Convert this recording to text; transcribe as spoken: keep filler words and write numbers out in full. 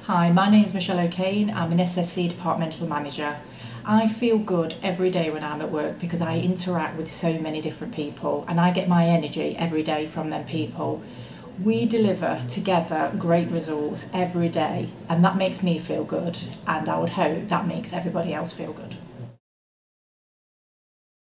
Hi, my name is Michelle Okane. I'm an S S C Departmental Manager. I feel good every day when I'm at work because I interact with so many different people and I get my energy every day from them people. We deliver together great results every day and that makes me feel good, and I would hope that makes everybody else feel good.